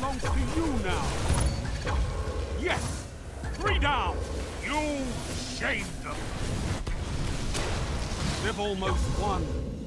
belongs to you now. Yes! 3 down! You shamed them! They've almost won.